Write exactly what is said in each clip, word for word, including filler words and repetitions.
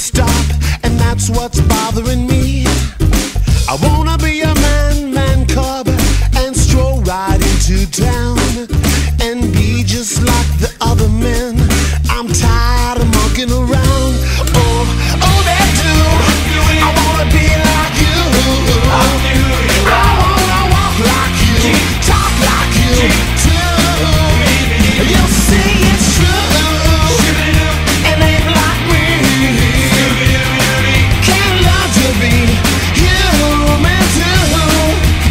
stop, and that's what's bothering me. I wanna be a man, man cub, and stroll right into town, and be just like the other men. I'm tired of monkeying around. Oh, oh, that do. I wanna be like you. I wanna walk like you, talk like you too. You'll see it's true. It ain't like me. Can't learn to be human too.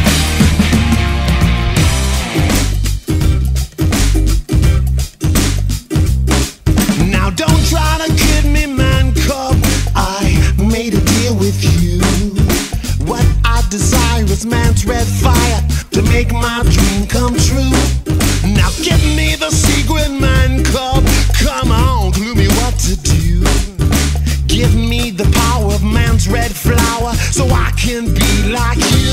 Now don't try to kid me, man cub. I made a deal with you. What I desire is man's red fire to make my dream come true. Now give me the secret, man cub. Come on, clue me what to do. Give me the power of man's red flower, so I can be like you.